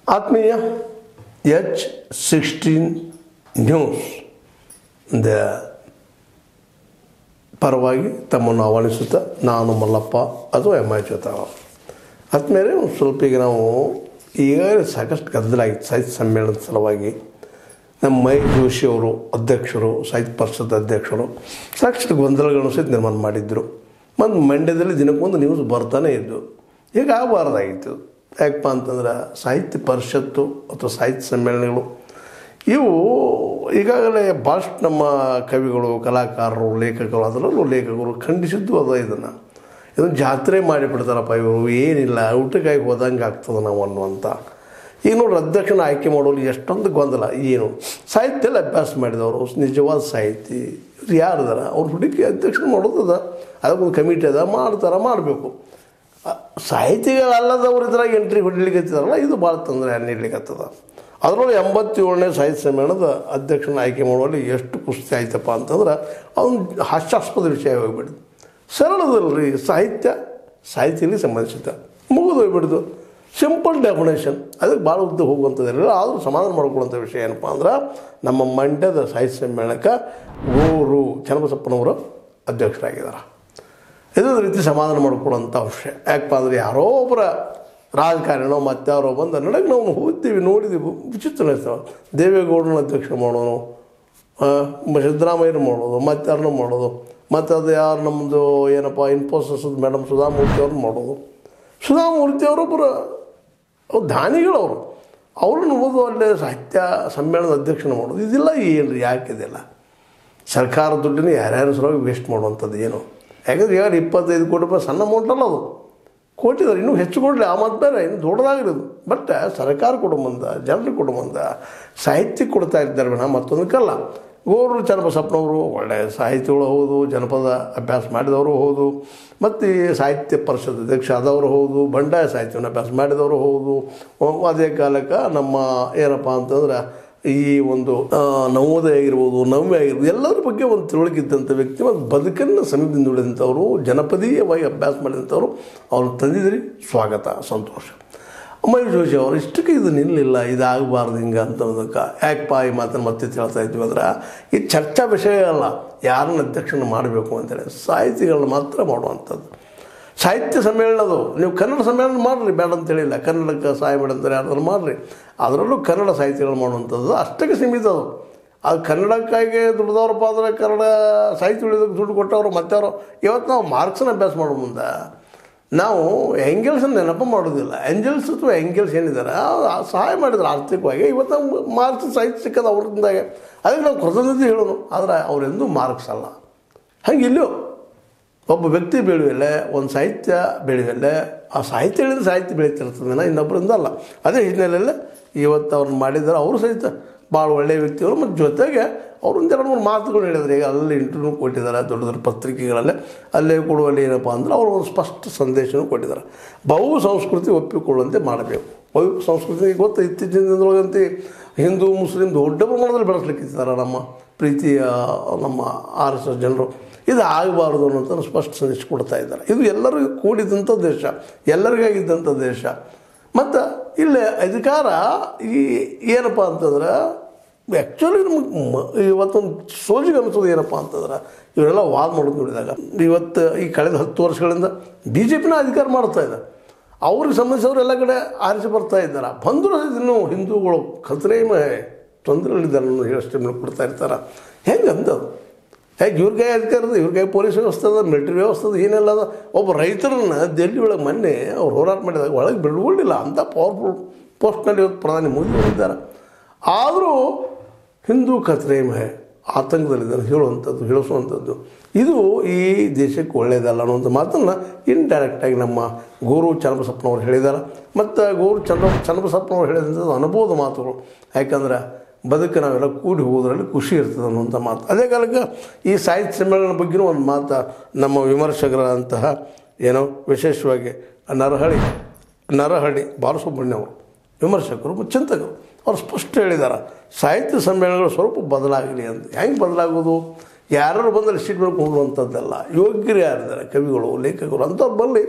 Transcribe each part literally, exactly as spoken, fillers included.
ಆತ್ಮೀಯ H sixteen news the ಪರವಾಗಿ ತಮ್ಮನ್ನು ಆಹ್ವಾನಿಸುತ್ತಾ ನಾನು ಮಲ್ಲಪ್ಪ ಅದು ಎಮ್ ಐ ಚೋತಾವ. ಆದ್ಮೇಲೆ ಒಂದು ಸ್ವಲ್ಪ ಈಗ ನಾವು ಈಗಾಗಲೇ ಸಾಕಷ್ಟು ಗದ್ದಲ ಆಗಿತ್ತು ಸಾಹಿತ್ಯ ಸಮ್ಮೇಳನದ ಸಲುವಾಗಿ. ನಮ್ಮ ಮೈ ಜೋಶಿಯವರು ಅಧ್ಯಕ್ಷರು, ಸಾಹಿತ್ಯ ಪರಿಷತ್ ಅಧ್ಯಕ್ಷರು ಸಾಕಷ್ಟು ಗೊಂದಲಗಳನ್ನು ಸಹಿತ ನಿರ್ಮಾಣ ಮಾಡಿದ್ದರು. ಮತ್ತು ಮಂಡ್ಯದಲ್ಲಿ ದಿನಕ್ಕೊಂದು ನ್ಯೂಸ್ ಬರ್ತಾನೆ ಇದ್ದು ಈಗ ಆಗಬಾರ್ದಾಗಿತ್ತು. ಯಾಕಪ್ಪ ಅಂತಂದ್ರೆ ಸಾಹಿತ್ಯ ಪರಿಷತ್ತು ಅಥವಾ ಸಾಹಿತ್ಯ ಸಮ್ಮೇಳನಗಳು ಇವು ಈಗಾಗಲೇ ಭಾಳಷ್ಟು ನಮ್ಮ ಕವಿಗಳು, ಕಲಾಕಾರರು, ಲೇಖಕರು, ಅದರಲ್ಲೂ ಲೇಖಕರು ಖಂಡಿಸಿದ್ದು ಅದ. ಇದನ್ನು ಇದನ್ನು ಜಾತ್ರೆ ಮಾಡಿಬಿಡ್ತಾರಪ್ಪ ಇವರು, ಏನಿಲ್ಲ ಊಟಕ್ಕಾಗಿ ಹೋದಂಗೆ ಆಗ್ತದೆ ನಾವು ಅನ್ನುವಂಥ. ಈಗ ನೋಡ್ರಿ, ಅಧ್ಯಕ್ಷನ ಆಯ್ಕೆ ಮಾಡೋರು ಎಷ್ಟೊಂದು ಗೊಂದಲ. ಏನು ಸಾಹಿತ್ಯದಲ್ಲಿ ಅಭ್ಯಾಸ ಮಾಡಿದವರು, ನಿಜವಾದ ಸಾಹಿತಿ ಯಾರಿದಾರ ಅವ್ರು ಹುಡುಕಿ ಅಧ್ಯಕ್ಷನ ಮಾಡೋದದ. ಅದಕ್ಕೊಂದು ಕಮಿಟಿ ಅದ, ಮಾಡ್ತಾರೆ, ಮಾಡಬೇಕು. ಸಾಹಿತಿಗಳಲ್ಲದವ್ರು ಇದ್ರಾಗ ಎಂಟ್ರಿ ಹೊಡಿಲಿಕ್ಕೆ ಹತ್ತಿದಾರಲ್ಲ, ಇದು ಭಾಳ ತೊಂದರೆ ನೀಡ್ಲಿಕ್ಕೆ ಹತ್ತದ. ಅದರೊಳಗೆ ಎಂಬತ್ತೇಳನೇ ಸಾಹಿತ್ಯ ಸಮ್ಮೇಳನದ ಅಧ್ಯಕ್ಷನ ಆಯ್ಕೆ ಮಾಡುವಲ್ಲಿ ಎಷ್ಟು ಕುಸ್ತಿ ಆಯ್ತಪ್ಪ ಅಂತಂದ್ರೆ ಅದೊಂದು ಹಾಸ್ಯಾಸ್ಪದ ವಿಷಯ ಹೋಗ್ಬಿಡ್ದು. ಸರಳದಲ್ರಿ ಸಾಹಿತ್ಯ ಸಾಹಿತ್ಯಕ್ಕೆ ಸಂಬಂಧಿಸಿದ ಮುಗಿದು ಹೋಗ್ಬಿಡ್ದು. ಸಿಂಪಲ್ ಡೆಫಿನೇಷನ್, ಅದಕ್ಕೆ ಭಾಳ ಉದ್ದ ಹೋಗುವಂಥದ್ದಿರಲಿಲ್ಲ. ಆದರೂ ಸಮಾಧಾನ ಮಾಡ್ಕೊಳ್ಳುವಂಥ ವಿಷಯ ಏನಪ್ಪ ಅಂದ್ರೆ ನಮ್ಮ ಮಂಡ್ಯದ ಸಾಹಿತ್ಯ ಸಮ್ಮೇಳನಕ್ಕೆ ಗೋರು ಚನ್ನಬಸಪ್ಪನವರು ಅಧ್ಯಕ್ಷರಾಗಿದ್ದಾರೆ. ಇದೊಂದು ರೀತಿ ಸಮಾಧಾನ ಮಾಡ್ಕೊಳ್ಳೋಂಥ ವಿಷಯ. ಯಾಕಪ್ಪ ಅಂದರೆ ಯಾರೋ ಒಬ್ಬರ ರಾಜಕಾರಣಿನೋ ಮತ್ತಾರೋ ಬಂದ ನಡಕ್ಕೆ ನಾವು ಹೋಗ್ತೀವಿ, ನೋಡಿದ್ದೀವಿ, ವಿಚಿತ್ರ ಅನಿಸ್ತವೆ. ದೇವೇಗೌಡರನ್ನ ಅಧ್ಯಕ್ಷ ಮಾಡೋನು, ಸಿದ್ದರಾಮಯ್ಯರು ಮಾಡೋದು, ಮತ್ತಾರನ್ನ ಮಾಡೋದು, ಮತ್ತು ಅದು ಯಾರು ನಮ್ಮದು ಏನಪ್ಪ ಇನ್ಫೋಸಿಸ್ ಮೇಡಮ್ ಸುಧಾಮೂರ್ತಿ ಅವ್ರನ್ನ ಮಾಡೋದು. ಸುಧಾಮೂರ್ತಿ ಅವರೊಬ್ಬರು ಅವ್ರು ದಾನಿಗಳವರು, ಅವ್ರನ್ನ ಓದು ಅಲ್ಲೇ ಸಾಹಿತ್ಯ ಸಮ್ಮೇಳನದ ಅಧ್ಯಕ್ಷನ ಮಾಡೋದು. ಇದಿಲ್ಲ ಏನು ರೀ, ಯಾಕಿದಿಲ್ಲ? ಸರ್ಕಾರ ದುಡ್ಡನ್ನು ಯಾರ್ಯಾರು ಸಲುವಾಗಿ ವೇಸ್ಟ್ ಮಾಡುವಂಥದ್ದು ಏನು? ಯಾಕಂದ್ರೆ ಯಾರು ಇಪ್ಪತ್ತೈದು ಕೋಟಿ ರೂಪಾಯಿ ಸಣ್ಣ ಅಮೌಂಟ್ ಅಲ್ಲ, ಅದು ಕೊಟ್ಟಿದ್ದಾರೆ. ಇನ್ನೂ ಹೆಚ್ಚು ಕೊಡಲಿ, ಆ ಮಾತು ಬೇರೆ, ಇನ್ನು ದೊಡ್ಡದಾಗಿರೋದು. ಬಟ್ ಸರ್ಕಾರ ಕೊಡುವಂದ, ಜನರಿಗೆ ಕೊಡುವಂದ, ಸಾಹಿತ್ಯಕ್ಕೆ ಕೊಡ್ತಾ ಇದ್ದಾರೆ ಬೇಡ, ಮತ್ತೊಂದಕ್ಕಲ್ಲ. ಗೋರು ಚನ್ನಬಸಪ್ಪನವರು ಒಳ್ಳೆಯ ಸಾಹಿತಿಗಳು ಹೌದು, ಜನಪದ ಅಭ್ಯಾಸ ಮಾಡಿದವರು ಹೌದು, ಮತ್ತು ಸಾಹಿತ್ಯ ಪರಿಷತ್ ಅಧ್ಯಕ್ಷ ಆದವರು ಹೌದು, ಬಂಡಾಯ ಸಾಹಿತ್ಯವನ್ನು ಅಭ್ಯಾಸ ಮಾಡಿದವರು ಹೌದು. ಅದೇ ಕಾಲಕ್ಕೆ ನಮ್ಮ ಏನಪ್ಪ ಅಂತಂದ್ರೆ ಈ ಒಂದು ನವೋದಯ ಆಗಿರ್ಬೋದು, ನವ್ಯ ಆಗಿರ್ಬೋದು, ಎಲ್ಲರ ಬಗ್ಗೆ ಒಂದು ತಿಳುವಳಿಕೆ ಇದ್ದಂಥ ವ್ಯಕ್ತಿ, ಮತ್ತು ಬದುಕನ್ನು ಸಮೀಪದಿಂದ ಉಳಿದಂಥವರು, ಜನಪದೀಯವಾಗಿ ಅಭ್ಯಾಸ ಮಾಡಿದಂಥವ್ರು. ಅವ್ರು ತಂದಿದ್ರಿ, ಸ್ವಾಗತ, ಸಂತೋಷ. ಮೈ ಜೋಶಿ ಅವರು ಇಷ್ಟಕ್ಕೆ ಇದು ನಿಲ್ಲಿಲ್ಲ, ಇದಾಗಬಾರ್ದು ಹಿಂಗೆ ಅಂತಂದಕ್ಕೆ. ಯಾಕಪ್ಪ ಈ ಮಾತನ್ನು ಮತ್ತೆ ಹೇಳ್ತಾ ಇದ್ವಿ ಅಂದ್ರೆ ಈ ಚರ್ಚಾ ವಿಷಯ ಅಲ್ಲ, ಯಾರನ್ನ ಅಧ್ಯಕ್ಷನ ಮಾಡಬೇಕು ಅಂತೇಳಿ, ಸಾಹಿತಿಗಳನ್ನ ಮಾತ್ರ ಮಾಡುವಂಥದ್ದು. ಸಾಹಿತ್ಯ ಸಮ್ಮೇಳನದು ನೀವು ಕನ್ನಡ ಸಮ್ಮೇಳನ ಮಾಡಿರಿ, ಬೇಡ ಅಂತೇಳಿಲ್ಲ. ಕನ್ನಡಕ್ಕೆ ಸಹಾಯ ಮಾಡಂತಾರೆ ಯಾರಾದ್ರೂ ಮಾಡಿರಿ, ಅದರಲ್ಲೂ ಕನ್ನಡ ಸಾಹಿತ್ಯಗಳು ಮಾಡುವಂಥದ್ದು ಅಷ್ಟಕ್ಕೆ ಸೀಮಿತ. ಅದು ಅದು ಕನ್ನಡಕ್ಕಾಗಿ ದುಡ್ದವ್ರಪ್ಪ ಅಂದರೆ ಕನ್ನಡ ಸಾಹಿತ್ಯ ಉಳಿದಕ್ಕೆ ದುಡ್ಡು ಕೊಟ್ಟವರು ಮತ್ತವರು. ಇವತ್ತು ನಾವು ಮಾರ್ಕ್ಸನ್ನ ಅಭ್ಯಾಸ ಮಾಡೋ ಮುಂದೆ ನಾವು ಎಂಗೆಲ್ಸನ್ನು ನೆನಪು ಮಾಡೋದಿಲ್ಲ. ಎಂಜಲ್ಸ್ ಅಥವಾ ಎಂಗೆಲ್ಸ್ ಏನಿದ್ದಾರೆ ಸಹಾಯ ಮಾಡಿದ್ರು ಆರ್ಥಿಕವಾಗಿ. ಇವತ್ತು ನಾವು ಮಾರ್ಕ್ಸ್ ಸಾಹಿತ್ಯ ಸಿಕ್ಕದ ಅವ್ರಿಂದಾಗೆ, ಅದಕ್ಕೆ ನಾವು ಕೃತಜ್ಞತೆ ಹೇಳೋನು. ಆದರೆ ಅವರೆಂದೂ ಮಾರ್ಕ್ಸ್ ಅಲ್ಲ. ಹಂಗೆ ಇಲ್ಲೂ ಒಬ್ಬ ವ್ಯಕ್ತಿ ಬೆಳೆಯಲ್ಲೇ, ಒಂದು ಸಾಹಿತ್ಯ ಬೆಳೆಯಲ್ಲೇ, ಆ ಸಾಹಿತ್ಯ ಹೇಳಿದ್ರೆ ಸಾಹಿತ್ಯ ಬೆಳೀತಿರ್ತದೆ, ಇನ್ನೊಬ್ಬರಿಂದ ಅಲ್ಲ. ಅದೇ ಹಿನ್ನೆಲೆಯಲ್ಲೇ ಇವತ್ತು ಅವ್ರನ್ನ ಮಾಡಿದ್ದಾರೆ. ಅವರು ಸಹಿತ ಭಾಳ ಒಳ್ಳೆಯ ವ್ಯಕ್ತಿಗಳು. ಮತ್ತು ಜೊತೆಗೆ ಅವ್ರೊಂದು ಎರಡು ಮೂರು ಮಾತುಗಳು ಹೇಳಿದ್ದಾರೆ. ಈಗ ಅಲ್ಲಿ ಇಂಟರ್ವ್ಯೂ ಕೊಟ್ಟಿದ್ದಾರೆ ದೊಡ್ಡ ದೊಡ್ಡ ಪತ್ರಿಕೆಗಳಲ್ಲೇ. ಅಲ್ಲೇ ಕೊಡುವಲ್ಲಿ ಏನಪ್ಪ ಅಂದ್ರೆ ಅವರು ಒಂದು ಸ್ಪಷ್ಟ ಸಂದೇಶನೂ ಕೊಟ್ಟಿದ್ದಾರೆ. ಬಹು ಸಂಸ್ಕೃತಿ ಒಪ್ಪಿಕೊಳ್ಳುವಂತೆ ಮಾಡಬೇಕು. ಬಹು ಸಂಸ್ಕೃತಿ ಗೊತ್ತು, ಇತ್ತೀಚಿನ ದಿನದೊಳಗಂತೆ ಹಿಂದೂ ಮುಸ್ಲಿಂ ದೊಡ್ಡ ಪ್ರಮಾಣದಲ್ಲಿ ಬೆಳೆಸ್ಲಿಕ್ಕಿದ್ದಾರೆ ನಮ್ಮ ಪ್ರೀತಿಯ ನಮ್ಮ ಆರ್ ಎಸ್ ಎಸ್ ಜನರು. ಇದು ಆಗಬಾರ್ದು ಅನ್ನೋಂಥ ಸ್ಪಷ್ಟ ಸಂದೇಶ ಕೊಡ್ತಾ ಇದ್ದಾರೆ. ಇದು ಎಲ್ಲರಿಗೂ ಕೂಡಿದಂಥ ದೇಶ, ಎಲ್ಲರಿಗಾಗಿದ್ದಂಥ ದೇಶ. ಮತ್ತು ಇಲ್ಲೇ ಅಧಿಕಾರ ಈ ಏನಪ್ಪ ಅಂತಂದ್ರೆ ಆ್ಯಕ್ಚುಲಿ ನಮಗೆ ಇವತ್ತೊಂದು ಸೋಜಿಗೆ ಅನಿಸೋದು ಏನಪ್ಪ ಅಂತಂದ್ರೆ ಇವರೆಲ್ಲ ವಾದ ಮಾಡೋದು ನೋಡಿದಾಗ, ಇವತ್ತು ಈ ಕಳೆದ ಹತ್ತು ವರ್ಷಗಳಿಂದ ಬಿ ಜೆ ಪಿನ ಅಧಿಕಾರ ಮಾಡ್ತಾ ಇದೆ. ಅವ್ರಿಗೆ ಸಂಬಂಧಿಸಿದವರು ಎಲ್ಲ ಕಡೆ ಆರಿಸಿ ಬರ್ತಾ ಇದ್ದಾರೆ. ಬಂದರೂ ಇನ್ನೂ ಹಿಂದೂಗಳು ಖತರೆ ತೊಂದರೆಗಳಿದ್ದಾರೆ ಅನ್ನೋ ಹೇಳಿ ಕೊಡ್ತಾ ಇರ್ತಾರೆ. ಹೆಂಗೆ ಅಂದದು? ಹೇಗೆ ಇವ್ರಿಗೆ ಅಧಿಕಾರ ಅದ, ಇವ್ರಿಗೆ ಪೊಲೀಸ್ ವ್ಯವಸ್ಥೆ ಅದ, ಮಿಲಿಟರಿ ವ್ಯವಸ್ಥೆ ಅದ, ಏನೆಲ್ಲ ಅದ. ಒಬ್ಬ ರೈತರನ್ನ ದೆಹಲಿ ಒಳಗೆ ಮೊನ್ನೆ ಅವ್ರು ಹೋರಾಟ ಮಾಡಿದಾಗ ಒಳಗೆ ಬಿಡ್ಕೊಳ್ಳಿಲ್ಲ. ಅಂಥ ಪವರ್ಫುಲ್ ಪೋಸ್ಟ್ನಲ್ಲಿ ಇವತ್ತು ಪ್ರಧಾನಿ ಮೋದಿ ಹೇಳಿದ್ದಾರೆ. ಆದರೂ ಹಿಂದೂ ಖತರೆ ಮೇ ಆತಂಕದಲ್ಲಿದ್ದಾರೆ ಹೇಳುವಂಥದ್ದು, ಹೇಳಿಸುವಂಥದ್ದು ಇದು ಈ ದೇಶಕ್ಕೆ ಒಳ್ಳೆಯದಲ್ಲ ಅನ್ನುವಂಥ ಮಾತನ್ನು ಇಂಡೈರೆಕ್ಟಾಗಿ ನಮ್ಮ ಗೋರು ಚನ್ನಬಸಪ್ಪನವ್ರು ಹೇಳಿದ್ದಾರೆ. ಮತ್ತು ಗೋರು ಚನ್ನ ಚನ್ನಬಸಪ್ಪನವ್ರು ಹೇಳಿದಂಥದ್ದು ಅನುಭವದ ಮಾತುಗಳು. ಯಾಕಂದ್ರೆ ಬದುಕು ನಾವೆಲ್ಲ ಕೂಡಿ ಹೋಗೋದ್ರಲ್ಲಿ ಖುಷಿ ಇರ್ತದೆ ಅನ್ನುವಂಥ ಮಾತು. ಅದೇ ಕಾಲಕ್ಕೆ ಈ ಸಾಹಿತ್ಯ ಸಮ್ಮೇಳನ ಬಗ್ಗೆಯೂ ಒಂದು ಮಾತು ನಮ್ಮ ವಿಮರ್ಶಕರಂತಹ ಏನೋ ವಿಶೇಷವಾಗಿ ನರಹಳ್ಳಿ ನರಹಳ್ಳಿ ಬಾಲಸುಬ್ರಹ್ಮಣ್ಯ ಅವರು ವಿಮರ್ಶಕರು, ಚಿಂತಕರು, ಅವ್ರು ಸ್ಪಷ್ಟ ಹೇಳಿದ್ದಾರೆ ಸಾಹಿತ್ಯ ಸಮ್ಮೇಳನಗಳು ಸ್ವಲ್ಪ ಬದಲಾಗಲಿ ಅಂತ. ಹೆಂಗೆ ಬದಲಾಗೋದು? ಯಾರು ಬಂದಲ್ಲಿ ಸೀಟ್ ಮೇಲೆ ಕೊಡುವಂಥದ್ದಲ್ಲ. ಯೋಗ್ಯರು ಯಾರಿದ್ದಾರೆ, ಕವಿಗಳು, ಲೇಖಕರು ಅಂಥವ್ರು ಬರಲಿ.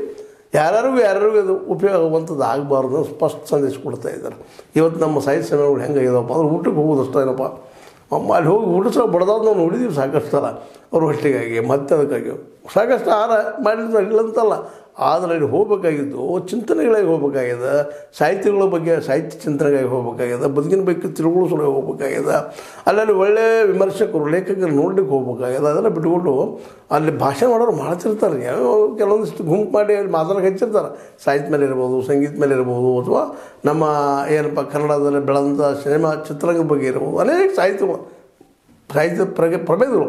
ಯಾರ್ಯಾರಿಗೂ ಯಾರ್ಯಾರಿಗೂ ಅದು ಉಪಯೋಗವಂಥದ್ದು ಆಗಬಾರ್ದು ಸ್ಪಷ್ಟ ಸಂದೇಶ ಕೊಡ್ತಾ ಇದ್ದಾರೆ. ಇವತ್ತು ನಮ್ಮ ಸಾಹಿತ್ಯ ಸಮ್ಮೇಳನಗಳು ಹೆಂಗಾಗಿದವಪ್ಪ ಅಂದ್ರೆ ಊಟಕ್ಕೆ ಹೋಗೋದು ಅಷ್ಟೇ ಏನಪ್ಪ, ಅಮ್ಮ ಅಲ್ಲಿ ಹೋಗಿ ಊಟ ಬಡ್ದಾದ ನಾವು ನೋಡಿದ್ದೀವಿ ಸಾಕಷ್ಟು ಸಲ. ಅವ್ರ ಹೊಟ್ಟೆಗಾಗಿ ಮತ್ತೆ ಅದಕ್ಕಾಗಿ ಸಾಕಷ್ಟು ಆಹಾರ ಮಾಡಿರ್ತಾರೆ, ಇಲ್ಲಂತಲ್ಲ. ಆದರೆ ಅಲ್ಲಿ ಹೋಗಬೇಕಾಗಿದ್ದು ಚಿಂತನೆಗಳಾಗಿ ಹೋಗ್ಬೇಕಾಗ್ಯದ, ಸಾಹಿತ್ಯಗಳ ಬಗ್ಗೆ ಸಾಹಿತ್ಯ ಚಿಂತನೆಗಾಗಿ ಹೋಗ್ಬೇಕಾಗ್ಯದ, ಬದುಕಿನ ಬಗ್ಗೆ ತಿಳುವಳಿಸಲು ಹೋಗ್ಬೇಕಾಗ್ಯದ, ಅಲ್ಲಲ್ಲಿ ಒಳ್ಳೆಯ ವಿಮರ್ಶಕರು ಲೇಖಕರು ನೋಡ್ಲಿಕ್ಕೆ ಹೋಗ್ಬೇಕಾಗ್ಯದ. ಅದೆಲ್ಲ ಬಿಟ್ಕೊಂಡು ಅಲ್ಲಿ ಭಾಷೆ ಮಾಡೋರು ಮಾಡ್ತಿರ್ತಾರೆ. ಯಾವ ಕೆಲವೊಂದಿಷ್ಟು ಗುಂಪು ಮಾಡಿ ಅಲ್ಲಿ ಮಾತಾಡೋಕೆ ಹಚ್ಚಿರ್ತಾರೆ. ಸಾಹಿತ್ಯ ಮೇಲೆ ಇರ್ಬೋದು, ಸಂಗೀತ ಮೇಲೆ ಇರ್ಬೋದು, ಅಥವಾ ನಮ್ಮ ಏನಪ್ಪ ಕನ್ನಡದಲ್ಲಿ ಬೆಳೆದಂಥ ಸಿನಿಮಾ ಚಿತ್ರರಂಗದ ಬಗ್ಗೆ ಇರ್ಬೋದು, ಅನೇಕ ಸಾಹಿತ್ಯಗಳು ಸಾಹಿತ್ಯ ಪ್ರಗೆ ಪ್ರಭೇದಗಳು.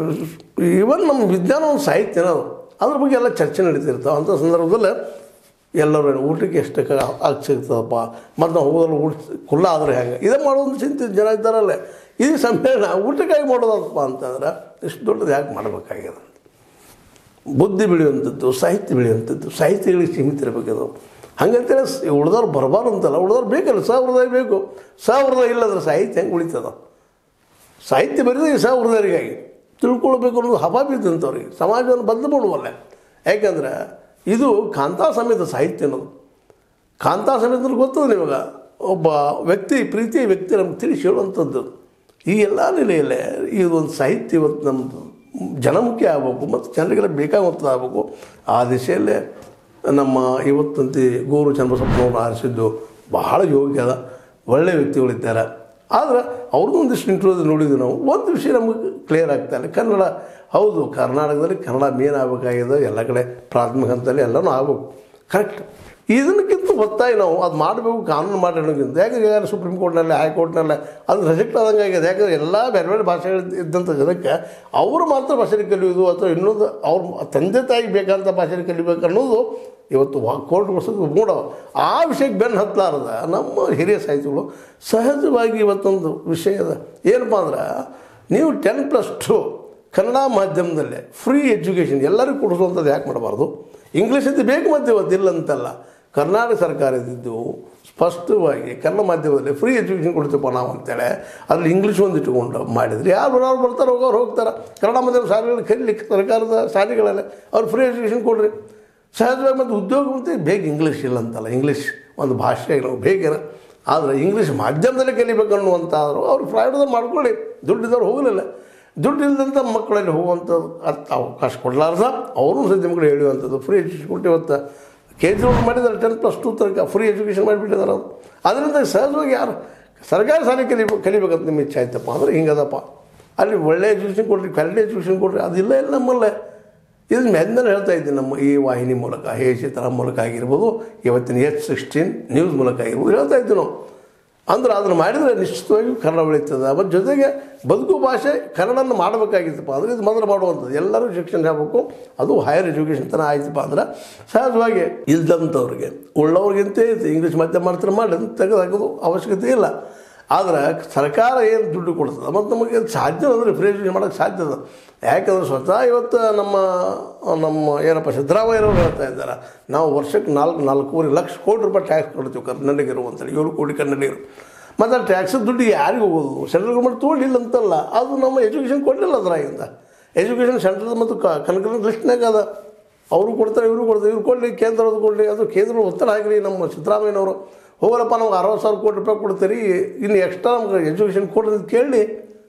ಈವನ್ ನಮ್ಮ ವಿಜ್ಞಾನ ಒಂದು ಸಾಹಿತ್ಯ ಅನ್ನೋದು ಅದ್ರ ಬಗ್ಗೆ ಎಲ್ಲ ಚರ್ಚೆ ನಡೀತಿರ್ತಾವೆ. ಅಂಥ ಸಂದರ್ಭದಲ್ಲಿ ಎಲ್ಲರೂ ಊಟಕ್ಕೆ ಎಷ್ಟಕ್ಕೆ ಆಗಿ ಸಿಗ್ತದಪ್ಪ, ಮತ್ತು ನಾವು ಹೋಗೋದ್ರಲ್ಲಿ ಊಟ ಕುಲ್ಲ ಆದರೆ ಹೆಂಗೆ ಇದೇ ಮಾಡೋದು ಚಿಂತೆ ಜನ ಇದ್ದಾರಲ್ಲೇ. ಇದು ಸಮ್ಮೇಳನ ಊಟಕ್ಕಾಗಿ ಮಾಡೋದಪ್ಪ ಅಂತಂದ್ರೆ ಇಷ್ಟು ದೊಡ್ಡದು ಯಾಕೆ ಮಾಡಬೇಕಾಗ್ಯದ? ಬುದ್ಧಿ ಬೆಳೆಯುವಂಥದ್ದು, ಸಾಹಿತ್ಯ ಬೆಳೆಯುವಂಥದ್ದು, ಸಾಹಿತ್ಯಗಳಿಗೆ ಸೀಮಿತ ಇರಬೇಕದು. ಹಂಗಂತೇಳಿ ಉಳಿದವ್ರು ಬರಬಾರ್ದು ಅಂತಲ್ಲ, ಉಳಿದವ್ರು ಬೇಕಲ್ಲ, ಸಹೃದಯ ಬೇಕು. ಸಹೃದಯ ಇಲ್ಲದ್ರೆ ಸಾಹಿತ್ಯ ಹೆಂಗೆ ಉಳಿತದ? ಸಾಹಿತ್ಯ ಬರೆಯೋದು ಈ ಸಹೃದಯರಿಗಾಗಿ ತಿಳ್ಕೊಳ್ಬೇಕು ಅನ್ನೋದು ಹಬಾಬಿದ್ದಂಥವ್ರಿಗೆ ಸಮಾಜವನ್ನು ಬದಲು ಮಾಡುವಲ್ಲ. ಯಾಕಂದ್ರೆ ಇದು ಕಾಂತಾ ಸಮೇತ ಸಾಹಿತ್ಯ ಅನ್ನೋದು. ಕಾಂತಾ ಸಮೇತ ಗೊತ್ತದ ನಿಮಗೆ, ಒಬ್ಬ ವ್ಯಕ್ತಿ ಪ್ರೀತಿಯ ವ್ಯಕ್ತಿ ನಮ್ಗೆ ತಿಳಿಸಿ ಹೇಳುವಂಥದ್ದು. ಈ ಎಲ್ಲ ನೆಲೆಯಲ್ಲೇ ಇದೊಂದು ಸಾಹಿತ್ಯ ಇವತ್ತು ನಮ್ಮದು ಜನಮುಖಿ ಆಗಬೇಕು ಮತ್ತು ಜನರಿಗೆಲ್ಲ ಬೇಕಾಗುವಂಥದ್ದು ಆಗಬೇಕು. ಆ ದಿಶೆಯಲ್ಲೇ ನಮ್ಮ ಇವತ್ತಂತೆ ಗೋರು ಚನ್ನಬಸಪ್ಪನವ್ರನ್ನ ಆರಿಸಿದ್ದು ಬಹಳ ಯೋಗ್ಯ ಅದ. ಒಳ್ಳೆಯ ವ್ಯಕ್ತಿಗಳಿದ್ದಾರೆ. ಆದರೆ ಅವ್ರದ್ದು ಒಂದಿಷ್ಟು ಇಂಟ್ರೋದು ನೋಡಿದ್ವಿ ನಾವು. ಒಂದು ವಿಷಯ ನಮಗೆ ಕ್ಲಿಯರ್ ಆಗ್ತಾಯಿಲ್ಲ. ಕನ್ನಡ ಹೌದು, ಕರ್ನಾಟಕದಲ್ಲಿ ಕನ್ನಡ ಮೇನ್ ಆಗಬೇಕಾಗಿದೆ. ಎಲ್ಲ ಕಡೆ ಪ್ರಾಥಮಿಕ ಹಂತದಲ್ಲಿ ಎಲ್ಲನೂ ಆಗಬೇಕು, ಕರೆಕ್ಟ್. ಇದಕ್ಕಿಂತ ಒತ್ತಾಯ ನಾವು ಅದು ಮಾಡಬೇಕು, ಕಾನೂನು ಮಾಡಿ ಅನ್ನೋಕ್ಕಿಂತ. ಯಾಕಂದ್ರೆ ಯಾರು ಸುಪ್ರೀಂ ಕೋರ್ಟ್ನಲ್ಲೇ ಹೈಕೋರ್ಟ್ನಲ್ಲೇ ಅದು ರಿಜೆಕ್ಟ್ ಆದಂಗೆ ಆಗಿದೆ. ಯಾಕಂದರೆ ಎಲ್ಲ ಬೇರೆ ಬೇರೆ ಭಾಷೆಗಳು ಇದ್ದಂಥ ಜನಕ್ಕೆ ಅವರು ಮಾತ್ರ ಭಾಷೆ ಕಲಿಯೋದು ಅಥವಾ ಇನ್ನೊಂದು ಅವ್ರ ತಂದೆ ತಾಯಿಗೆ ಬೇಕಂತ ಭಾಷೆ ಕಲಿಬೇಕು ಅನ್ನೋದು ಇವತ್ತು ಕೋರ್ಟ್ ವರ್ಷದ ಮೂಡವ. ಆ ವಿಷಯಕ್ಕೆ ಬೆನ್ನು ಹತ್ತಲಾರದ ನಮ್ಮ ಹಿರಿಯ ಸಾಹಿತಿಗಳು ಸಹಜವಾಗಿ ಇವತ್ತೊಂದು ವಿಷಯದ ಏನಪ್ಪ ಅಂದ್ರೆ, ನೀವು ಟೆನ್ ಪ್ಲಸ್ ಟು ಕನ್ನಡ ಮಾಧ್ಯಮದಲ್ಲೇ ಫ್ರೀ ಎಜುಕೇಷನ್ ಎಲ್ಲರಿಗೂ ಕೊಡಿಸುವಂಥದ್ದು ಯಾಕೆ ಮಾಡಬಾರ್ದು? ಇಂಗ್ಲೀಷ್ ಇದ್ದು ಬೇಕು ಮತ್ತೆ ಇವತ್ತು ಇಲ್ಲ ಅಂತಲ್ಲ. ಕರ್ನಾಟಕ ಸರ್ಕಾರ ಇದ್ದಿದ್ದು ಸ್ಪಷ್ಟವಾಗಿ ಕನ್ನಡ ಮಾಧ್ಯಮದಲ್ಲಿ ಫ್ರೀ ಎಜುಕೇಷನ್ ಕೊಡ್ತೀವಪ್ಪ ನಾವು ಅಂತೇಳಿ ಅದ್ರಲ್ಲಿ ಇಂಗ್ಲೀಷ್ ಒಂದು ಇಟ್ಕೊಂಡು ಮಾಡಿದರೆ ಯಾರು ಬರೋರು ಬರ್ತಾರೆ, ಹೋಗೋರು ಹೋಗ್ತಾರೆ. ಕನ್ನಡ ಮಾಧ್ಯಮ ಶಾಲೆಗಳು ಕಲಿಲಿಕ್ಕೆ ಸರ್ಕಾರದ ಶಾಲೆಗಳಲ್ಲೇ ಅವ್ರು ಫ್ರೀ ಎಜುಕೇಷನ್ ಕೊಡ್ರಿ. ಸಹಜವಾಗಿ ಮತ್ತು ಉದ್ಯೋಗ ಮತ್ತು ಬೇಗ ಇಂಗ್ಲೀಷ್ ಇಲ್ಲ ಅಂತಲ್ಲ, ಇಂಗ್ಲೀಷ್ ಒಂದು ಭಾಷೆ ಬೇಗೇನ. ಆದರೆ ಇಂಗ್ಲೀಷ್ ಮಾಧ್ಯಮದಲ್ಲಿ ಕಲಿಬೇಕು ಅನ್ನುವಂಥಾದ್ರು ಅವ್ರು ಪ್ರೈವೇಟ್ದಲ್ಲಿ ಮಾಡ್ಕೊಳ್ಳಿ, ದುಡ್ಡಿದ್ದವ್ರು ಹೋಗಲಿಲ್ಲ. ದುಡ್ಡು ಇಲ್ಲದಂಥ ಮಕ್ಕಳಲ್ಲಿ ಹೋಗುವಂಥದ್ದು ಅರ್ಥ ಅವಕಾಶ ಕೊಡಲಾರ್ದ ಅವರು ಸದ್ಯ ಮಕ್ಕಳು ಹೇಳುವಂಥದ್ದು ಫ್ರೀ ಎಜುಕೇಷನ್ ಕೊಟ್ಟು ಇವತ್ತು ಕೇಜ್ರಿವಾಲ್ ಮಾಡಿದ್ದಾರೆ. ಟೆನ್ ಪ್ಲಸ್ ಟು ತನಕ ಫ್ರೀ ಎಜುಕೇಷನ್ ಮಾಡಿಬಿಟ್ಟಿದ್ದಾರೆ ಅವರು. ಅದರಿಂದ ಸಹಜವಾಗಿ ಯಾರು ಸರ್ಕಾರಿ ಶಾಲೆ ಕಲಿಬೇಕು ಕಲಿಬೇಕಂತ ನಿಮ್ಮ ಇಚ್ಛೆ ಆಯ್ತಪ್ಪ ಅಂದರೆ ಹಿಂಗದಪ್ಪ, ಅಲ್ಲಿ ಒಳ್ಳೆ ಎಜುಕೇಷನ್ ಕೊಡ್ರಿ, ಕ್ವಾಲಿಟಿ ಎಜುಕೇಷನ್ ಕೊಡ್ರಿ. ಅದಿಲ್ಲ ಇಲ್ಲ ನಮ್ಮಲ್ಲೇ. ಇದನ್ನು ಮೆಂದನೆ ಹೇಳ್ತಾ ಇದ್ದೀನಿ, ನಮ್ಮ ಈ ವಾಹಿನಿ ಮೂಲಕ, ಹೇ ಚಿತ್ರ ಮೂಲಕ ಆಗಿರ್ಬೋದು, ಇವತ್ತಿನ ಎಚ್ ಸಿಕ್ಸ್ಟೀನ್ ನ್ಯೂಸ್ ಮೂಲಕ ಆಗಿರ್ಬೋದು ಹೇಳ್ತಾ ಇದ್ದೀವಿ ನಾವು. ಅಂದ್ರೆ ಅದನ್ನು ಮಾಡಿದರೆ ನಿಶ್ಚಿತವಾಗಿ ಕನ್ನಡ ಬೆಳೀತದೆ. ಮತ್ತು ಜೊತೆಗೆ ಬದುಕು ಭಾಷೆ ಕನ್ನಡನ ಮಾಡಬೇಕಾಗಿತ್ತಪ್ಪ ಅಂದರೆ ಇದು ಮೊದಲು ಮಾಡುವಂಥದ್ದು. ಎಲ್ಲರೂ ಶಿಕ್ಷಣ ಆಗಬೇಕು, ಅದು ಹೈಯರ್ ಎಜುಕೇಷನ್ ತನಕ ಆಯ್ತಪ್ಪ ಅಂದ್ರೆ ಸಹಜವಾಗಿ ಇಲ್ದಂಥವ್ರಿಗೆ ಉಳ್ಳವ್ರಿಗಿಂತ ಇಂಗ್ಲೀಷ್ ಮಾಧ್ಯಮ ಮಾಡ್ತಾರೆ, ಮಾಡಿ ತೆಗೆದು ಹಾಕೋದು ಅವಶ್ಯಕತೆ ಇಲ್ಲ. ಆದರೆ ಸರ್ಕಾರ ಏನು ದುಡ್ಡು ಕೊಡ್ತದೆ ಮತ್ತು ನಮಗೆ ಸಾಧ್ಯ ಅಂದರೆ ಫ್ರೀ ಎಜುಕೇಷನ್ ಮಾಡೋಕ್ಕೆ ಸಾಧ್ಯ ಅದ. ಯಾಕಂದ್ರೆ ಸ್ವತಃ ಇವತ್ತು ನಮ್ಮ ನಮ್ಮ ಏನಪ್ಪ ಸಿದ್ದರಾಮಯ್ಯನವ್ರು ಹೇಳ್ತಾ ಇದ್ದಾರೆ, ನಾವು ವರ್ಷಕ್ಕೆ ನಾಲ್ಕು ನಾಲ್ಕೂವರೆ ಲಕ್ಷ ಕೋಟಿ ರೂಪಾಯಿ ಟ್ಯಾಕ್ಸ್ ಕೊಡ್ತೀವಿ ಕನ್ನಡಿಗರು ಅಂತೇಳಿ, ಏಳು ಕೋಟಿ ಕನ್ನಡಿಗರು. ಮತ್ತು ಆ ಟ್ಯಾಕ್ಸ್ ದುಡ್ಡು ಯಾರಿಗೆ ಹೋಗೋದು? ಸೆಂಟ್ರಲ್ ಗೌರ್ಮೆಂಟ್ ತೊಗೊಳ್ಳಿಲ್ಲ ಅಂತಲ್ಲ, ಅದು ನಮ್ಮ ಎಜುಕೇಷನ್ ಕೊಡಲಿಲ್ಲ ಅದ್ರಾಗಿಂದ. ಎಜುಕೇಷನ್ ಸೆಂಟ್ರಲ್ ಮತ್ತು ಕನಕನ ಲಿಸ್ಟ್ನಾಗ ಅದ. ಅವರು ಕೊಡ್ತಾರೆ, ಇವರು ಕೊಡ್ತಾರೆ, ಇವ್ರು ಕೊಡಲಿ, ಕೇಂದ್ರದ್ದು ಕೊಡಲಿ, ಅದು ಕೇಂದ್ರ ಒತ್ತಡ ಆಗಿರಿ. ನಮ್ಮ ಸಿದ್ದರಾಮಯ್ಯನವರು ಹೋಗಲಪ್ಪ ನಮ್ಗೆ ಅರವತ್ತು ಸಾವಿರ ಕೋಟಿ ರೂಪಾಯಿ ಕೊಡ್ತೀರಿ, ಇನ್ನು ಎಕ್ಸ್ಟ್ರಾ ನಮ್ಗೆ ಎಜುಕೇಷನ್ ಕೊಡೋದು ಕೇಳಿ.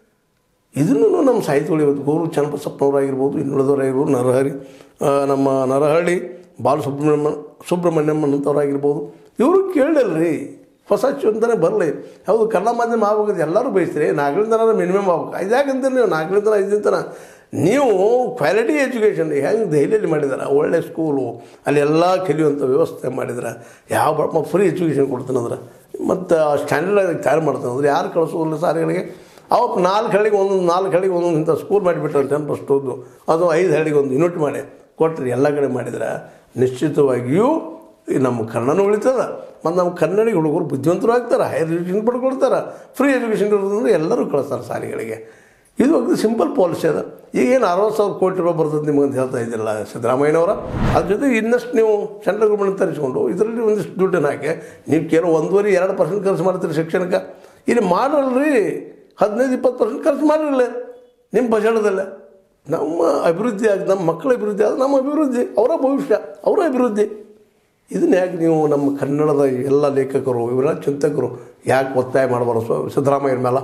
ಇದನ್ನು ನಮ್ಮ ಸಾಹಿತ್ಯಗಳು ಇವತ್ತು ಗೋರು ಚನ್ನಬಸಪ್ಪನವರಾಗಿರ್ಬೋದು, ಇನ್ನುಳಿದವರಾಗಿರ್ಬೋದು, ನರಹರಿ ನಮ್ಮ ನರಹಳ್ಳಿ ಬಾಲಸುಬ್ರಹ್ಮಣ್ಯ ಸುಬ್ರಹ್ಮಣ್ಯಮ್ ಅಂತವ್ರಾಗಿರ್ಬೋದು, ಇವರು ಕೇಳಲ್ರಿ. ಹೊಸ ಚಿಂತನೆ ಬರಲಿ. ಹೌದು, ಕನ್ನಡ ಮಾಧ್ಯಮ ಆಗ್ಬೇಕು ಎಲ್ಲರೂ ಬಯಸ್ತೀರಿ, ನಾಲ್ಕರಿಂದ ಮಿನಿಮಮ್ ಆಗ್ಬೇಕು. ಐದಾಗಂತ ನೀವು ನಾಲ್ಕರಿಂದ ಐದರಿಂದ ನೀವು ಕ್ವಾಲಿಟಿ ಎಜುಕೇಷನ್ ಹೆಂಗೆ ದೆಹಲಿಯಲ್ಲಿ ಮಾಡಿದಾರೆ, ಒಳ್ಳೆ ಸ್ಕೂಲು, ಅಲ್ಲಿ ಎಲ್ಲ ಕಲಿಯುವಂಥ ವ್ಯವಸ್ಥೆ ಮಾಡಿದ್ರೆ, ಯಾವ ಬಡ ಫ್ರೀ ಎಜುಕೇಷನ್ ಕೊಡ್ತಾನಂದ್ರೆ ಮತ್ತು ಸ್ಟ್ಯಾಂಡರ್ಡಾಗಿ ತಯಾರು ಮಾಡ್ತಾನಂದ್ರೆ ಯಾರು ಕಳಿಸೋದಿಲ್ಲ ಸಾರಿಗಳಿಗೆ. ಅವಕ್ಕೆ ನಾಲ್ಕು ಹಳ್ಳಿಗೆ ಒಂದೊಂದು ನಾಲ್ಕು ಹಳ್ಳಿಗೆ ಒಂದೊಂದು ಇಂಥ ಸ್ಕೂಲ್ ಮಾಡಿಬಿಟ್ರೆ ಟೆನ್ ಫಸ್ಟ್ ಓದು, ಅದು ಐದು ಹಳ್ಳಿಗೆ ಒಂದು ಯೂನಿಟ್ ಮಾಡಿ ಕೊಟ್ಟರೆ ಎಲ್ಲ ಕಡೆ ಮಾಡಿದ್ರೆ ನಿಶ್ಚಿತವಾಗಿಯೂ ನಮ್ಮ ಕನ್ನಡನೂ ಉಳಿತದೆ. ಮತ್ತು ನಮ್ಮ ಕನ್ನಡಿಗ ಹುಡುಗರು ಬುದ್ಧಿವಂತರು ಆಗ್ತಾರೆ, ಹೈಯರ್ ಎಜುಕೇಷನ್ ಪಡ್ಕೊಳ್ತಾರೆ. ಫ್ರೀ ಎಜುಕೇಷನ್ ಇರೋದಂದ್ರೆ ಎಲ್ಲರೂ ಕಳಿಸ್ತಾರೆ ಶಾಲೆಗಳಿಗೆ. ಇದು ಒಂದು ಸಿಂಪಲ್ ಪಾಲಿಸಿ ಅದ. ಈಗೇನು ಅರವತ್ತು ಸಾವಿರ ಕೋಟಿ ರೂಪಾಯಿ ಬರ್ತದೆ ನಿಮಗಂತ ಹೇಳ್ತಾ ಇದ್ದಿಲ್ಲ ಸಿದ್ದರಾಮಯ್ಯನವರ. ಅದ್ರ ಜೊತೆ ಇನ್ನಷ್ಟು ನೀವು ಸೆಂಟ್ರಲ್ ಗೌರ್ಮೆಂಟ್ ತರಿಸ್ಕೊಂಡು ಇದರಲ್ಲಿ ಒಂದಿಷ್ಟು ದುಡ್ಡನ್ನು ಹಾಕಿ ನೀವು ಕೆಲವು ಒಂದೂವರೆ ಎರಡು ಪರ್ಸೆಂಟ್ ಖರ್ಚು ಮಾಡ್ತೀರಿ ಶಿಕ್ಷಣಕ್ಕೆ. ಇಲ್ಲಿ ಮಾಡಲ್ರಿ, ಹದಿನೈದು ಇಪ್ಪತ್ತು ಪರ್ಸೆಂಟ್ ಖರ್ಚು ಮಾಡಿರಲ್ಲ ನಿಮ್ಮ ಬಜೆಟ್ದಲ್ಲೇ. ನಮ್ಮ ಅಭಿವೃದ್ಧಿ ಆಗಿ ನಮ್ಮ ಮಕ್ಕಳ ಅಭಿವೃದ್ಧಿ ಆದ ನಮ್ಮ ಅಭಿವೃದ್ಧಿ, ಅವರ ಭವಿಷ್ಯ, ಅವರ ಅಭಿವೃದ್ಧಿ. ಇದನ್ನು ಯಾಕೆ ನೀವು ನಮ್ಮ ಕನ್ನಡದ ಎಲ್ಲ ಲೇಖಕರು ಇವರ ಚಿಂತಕರು ಯಾಕೆ ಒತ್ತಾಯ ಮಾಡಬಾರ್ದು ಸಿದ್ದರಾಮಯ್ಯನ ಮೇಲೆ?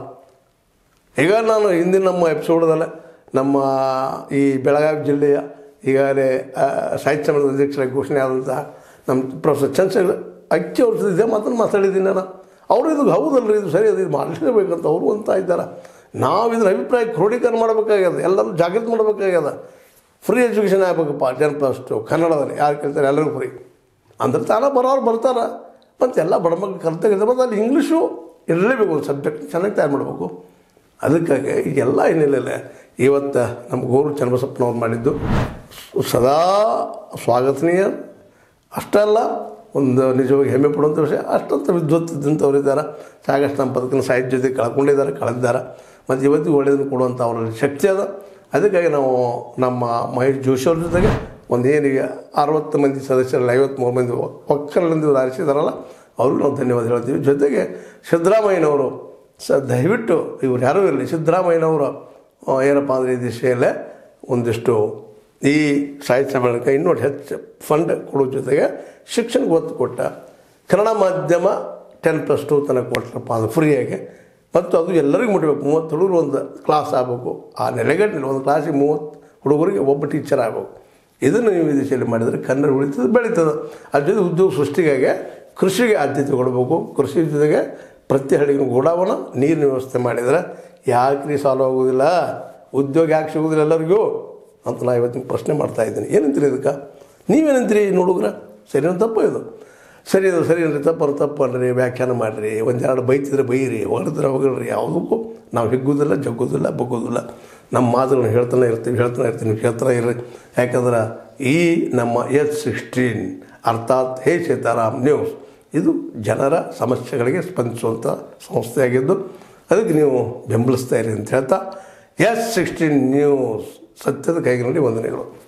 ಈಗ ನಾನು ಹಿಂದಿನ ನಮ್ಮ ಎಪಿಸೋಡದಲ್ಲೇ ನಮ್ಮ ಈ ಬೆಳಗಾವಿ ಜಿಲ್ಲೆಯ ಈಗಾಗಲೇ ಸಾಹಿತ್ಯ ಸಮ್ಮೇಳನದ ಅಧ್ಯಕ್ಷರಾಗಿ ಘೋಷಣೆ ಆದಂತಹ ನಮ್ಮ ಪ್ರೊಫೆಸರ್ ಚಂದ್ರಶೇಖರ್ ಅಕ್ಕಿ ಅವ್ರ ಇದೇ ಮಾತನ್ನು ಮಾತಾಡಿದ್ದೀನಿ ನಾನು. ಅವರು ಇದು ಹೌದಲ್ರಿ, ಇದು ಸರಿ, ಅದು ಇದು ಮಾಡಲೇಬೇಕಂತ ಅವರು ಅಂತ ಇದ್ದಾರೆ. ನಾವು ಇದರ ಅಭಿಪ್ರಾಯ ಕ್ರೋಢೀಕರಣ ಮಾಡಬೇಕಾಗ್ಯದ, ಎಲ್ಲರೂ ಜಾಗೃತಿ ಮಾಡಬೇಕಾಗ್ಯದ. ಫ್ರೀ ಎಜುಕೇಷನ್ ಆಗಬೇಕಪ್ಪ, ಟೆನ್ ಪ್ಲಸ್ ಟು ಕನ್ನಡದಲ್ಲಿ ಯಾರು ಕೇಳ್ತಾರೆ ಎಲ್ಲರಿಗೂ ಫ್ರೀ ಅಂದ್ರೆ ತಾನೇ ಬರೋರು ಬರ್ತಾರೆ. ಮತ್ತು ಎಲ್ಲ ಬಡಮಕ್ಳು ಕಲ್ತಾಗಿದೆ, ಮತ್ತು ಅಲ್ಲಿ ಇಂಗ್ಲೀಷು ಇರಲೇಬೇಕು, ಒಂದು ಸಬ್ಜೆಕ್ಟ್ ಚೆನ್ನಾಗಿ ತಯಾರು ಮಾಡಬೇಕು. ಅದಕ್ಕಾಗಿ ಈಗೆಲ್ಲ ಏನಿಲ್ಲ, ಇವತ್ತು ನಮ್ಮ ಗೋರು ಚನ್ನಬಸಪ್ಪನವ್ರು ಮಾಡಿದ್ದು ಸದಾ ಸ್ವಾಗತನೀಯ. ಅಷ್ಟೇ ಅಲ್ಲ, ಒಂದು ನಿಜವಾಗಿ ಹೆಮ್ಮೆ ಪಡುವಂಥ ವಿಷಯ. ಅಷ್ಟಂತ ವಿದ್ವತ್ತಿದ್ದಂಥವ್ರು ಇದ್ದಾರೆ, ಸಾಕಷ್ಟು ನಮ್ಮ ಬದುಕಿನ ಸಾಹಿತ್ಯ ಜೊತೆ ಕಳ್ಕೊಂಡಿದ್ದಾರೆ, ಕಳೆದಿದ್ದಾರೆ. ಮತ್ತು ಇವತ್ತಿಗೆ ಒಳ್ಳೆಯದನ್ನು ಕೊಡುವಂಥ ಅವರಲ್ಲಿ ಶಕ್ತಿ ಅದ. ಅದಕ್ಕಾಗಿ ನಾವು ನಮ್ಮ ಮಹೇಶ್ ಜೋಶಿ ಅವ್ರ ಜೊತೆಗೆ ಒಂದು ಏನೀಗ ಅರವತ್ತು ಮಂದಿ ಸದಸ್ಯರಲ್ಲಿ ಐವತ್ತ್ಮೂರು ಮಂದಿ ಒಕ್ಕಲಿಂದ ಆರಿಸಿದಾರಲ್ಲ, ಅವ್ರಿಗೂ ನಾವು ಧನ್ಯವಾದ ಹೇಳ್ತೀವಿ. ಜೊತೆಗೆ ಸಿದ್ದರಾಮಯ್ಯನವರು ಸ ದಯವಿಟ್ಟು ಇವ್ರು ಯಾರೂ ಇರಲಿ, ಸಿದ್ದರಾಮಯ್ಯನವರು ಏನಪ್ಪ ಅಂದರೆ ಈ ದಿಶೆಯಲ್ಲೇ ಒಂದಿಷ್ಟು ಈ ಸಾಹಿತ್ಯ ಸಮ್ಮೇಳನಕ್ಕೆ ಇನ್ನೂ ಹೆಚ್ಚು ಫಂಡ್ ಕೊಡೋ ಜೊತೆಗೆ ಶಿಕ್ಷಣಕ್ಕೆ ಒತ್ತು ಕೊಟ್ಟ, ಕನ್ನಡ ಮಾಧ್ಯಮ ಟೆನ್ ಪ್ಲಸ್ ಟು ತನಕ ಕೊಟ್ಟರಪ್ಪ ಅದು ಫ್ರೀಯಾಗಿ. ಮತ್ತು ಅದು ಎಲ್ಲರಿಗೂ ಮುಟ್ಟಬೇಕು. ಮೂವತ್ತು ಹುಡುಗರು ಒಂದು ಕ್ಲಾಸ್ ಆಗಬೇಕು. ಆ ನೆಲೆಗಟ್ಟಿನಲ್ಲಿ ಒಂದು ಕ್ಲಾಸಿಗೆ ಮೂವತ್ತು ಹುಡುಗರಿಗೆ ಒಬ್ಬ ಟೀಚರ್ ಆಗಬೇಕು. ಇದನ್ನು ನೀವು ಈ ದಿಶೆಯಲ್ಲಿ ಮಾಡಿದರೆ ಕನ್ನಡ ಉಳಿತದೆ, ಬೆಳೀತದೆ. ಅದ್ರ ಜೊತೆ ಉದ್ಯೋಗ ಸೃಷ್ಟಿಗಾಗಿ ಕೃಷಿಗೆ ಆದ್ಯತೆ ಕೊಡಬೇಕು. ಕೃಷಿ ಜೊತೆಗೆ ಪ್ರತಿ ಹಳ್ಳಿಗೂ ಗೋಡಾವನ ನೀರಿನ ವ್ಯವಸ್ಥೆ ಮಾಡಿದರೆ ಯಾಕೆ ಸಾಲ್ವ್ ಆಗೋದಿಲ್ಲ, ಉದ್ಯೋಗ ಯಾಕೆ ಸಿಗೋದಿಲ್ಲ ಎಲ್ಲರಿಗೂ ಅಂತ ನಾನು ಇವತ್ತಿನ ಪ್ರಶ್ನೆ ಮಾಡ್ತಾಯಿದ್ದೀನಿ. ಏನಂತೀರಿ ಇದಕ್ಕೆ? ನೀವೇನಂತೀರಿ ನೋಡುಗ್ರ? ಸರಿನೋ ತಪ್ಪು ಇದು? ಸರಿ ಅದು ಸರಿ ಅನ್ರಿ, ತಪ್ಪು ತಪ್ಪು ಅನ್ರಿ, ವ್ಯಾಖ್ಯಾನ ಮಾಡಿರಿ, ಒಂದೆರಡು ಬೈತಿದ್ರೆ ಬೈರಿ, ಹೊಗಳಿದ್ರೆ ಹೊಗಳ್ರಿ. ಯಾವುದಕ್ಕೂ ನಾವು ಹಿಗ್ಗೋದಿಲ್ಲ, ಜಗ್ಗೋದಿಲ್ಲ, ಬಗ್ಗೋದಿಲ್ಲ. ನಮ್ಮ ಮಾತುಗಳನ್ನ ಹೇಳ್ತಾನೆ ಇರ್ತೀವಿ, ಹೇಳ್ತಾನೆ ಇರ್ತೀನಿ, ಹೇಳ್ತಾನೆ ಇರ್ರಿ. ಯಾಕಂದ್ರೆ ಈ ನಮ್ಮ ಎಚ್ ಸಿಕ್ಸ್ಟೀನ್ ಅರ್ಥಾತ್ ಹೇ ಸೀತಾರಾಮ್ ನ್ಯೂಸ್ ಇದು ಜನರ ಸಮಸ್ಯೆಗಳಿಗೆ ಸ್ಪಂದಿಸುವಂಥ ಸಂಸ್ಥೆಯಾಗಿದ್ದು ಅದಕ್ಕೆ ನೀವು ಬೆಂಬಲಿಸ್ತಾ ಇರಿ ಅಂತ ಹೇಳ್ತಾ, ಎಸ್ ಸಿಕ್ಸ್ಟೀನ್ ನ್ಯೂಸ್ ಸತ್ಯದ ಕೈಗೆ ನೋಡಿ ವಂದನೆಗಳು.